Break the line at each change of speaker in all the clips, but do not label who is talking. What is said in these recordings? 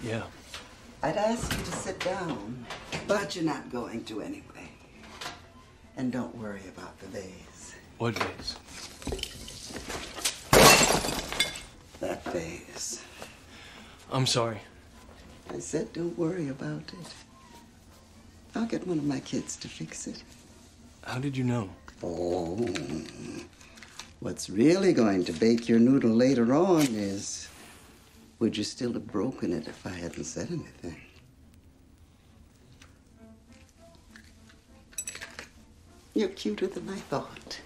Yeah.
I'd ask you to sit down, but you're not going to anyway. And don't worry about the vase.
What vase?
That vase.
I'm sorry.
I said don't worry about it. I'll get one of my kids to fix it.
How did you know?
Oh, what's really going to bake your noodle later on is, would you still have broken it if I hadn't said anything? You're cuter than I thought.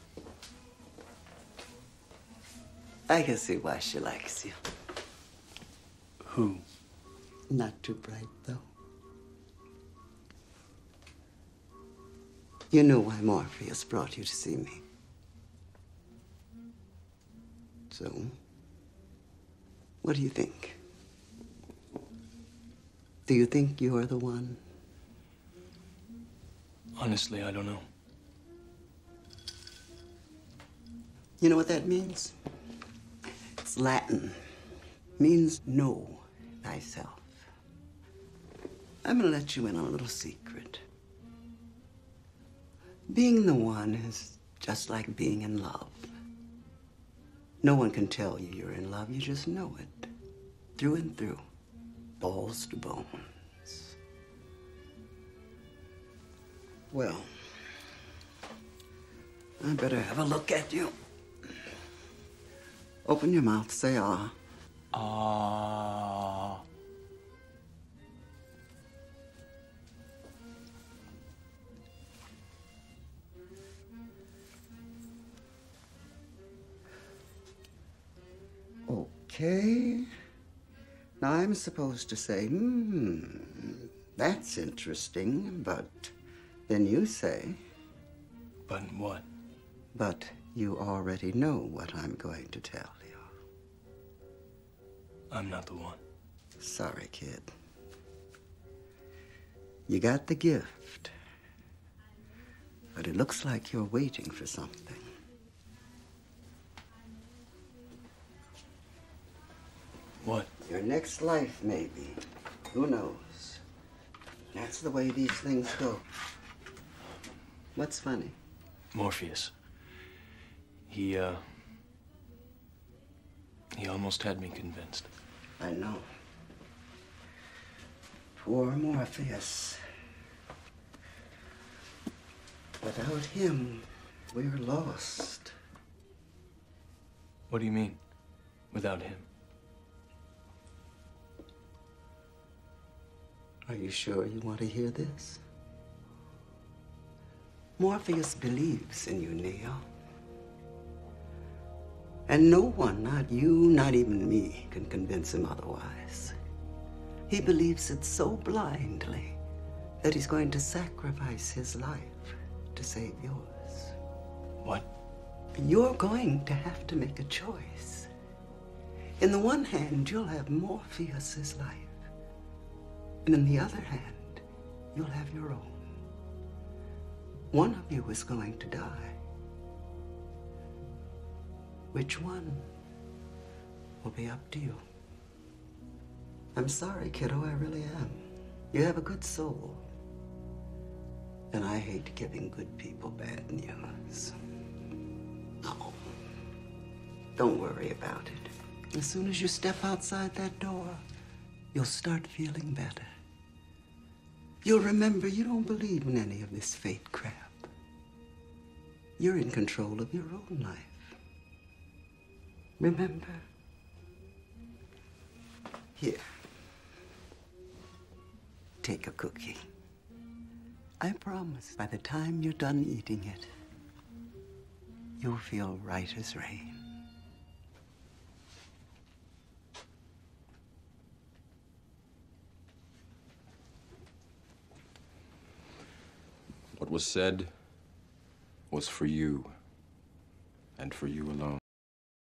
I can see why she likes you.
Who?
Not too bright, though. You know why Morpheus brought you to see me. So, what do you think? Do you think you're the one?
Honestly, I don't know.
You know what that means? It's Latin. Means know thyself. I'm gonna let you in on a little secret. Being the one is just like being in love. No one can tell you you're in love. You just know it. Through and through. Balls to bones. Well, I better have a look at you. Open your mouth, say ah.
Ah.
Okay. Now I'm supposed to say, that's interesting, but then you say.
But what?
But you already know what I'm going to tell you.
I'm not the one.
Sorry, kid. You got the gift, but it looks like you're waiting for something.
What?
Your next life, maybe. Who knows? That's the way these things go. What's funny?
Morpheus. He almost had me convinced.
I know. Poor Morpheus. Without him, we're lost.
What do you mean, without him?
Are you sure you want to hear this? Morpheus believes in you, Neo. And no one, not you, not even me, can convince him otherwise. He believes it so blindly that he's going to sacrifice his life to save yours.
What?
You're going to have to make a choice. In the one hand, you'll have Morpheus's life. And in the other hand, you'll have your own. One of you is going to die. Which one will be up to you. I'm sorry, kiddo, I really am. You have a good soul. And I hate giving good people bad news. No. Don't worry about it. As soon as you step outside that door, you'll start feeling better. You'll remember you don't believe in any of this fate crap. You're in control of your own life. Remember? Here. Take a cookie. I promise by the time you're done eating it, you'll feel right as rain.
What was said was for you, and for you alone.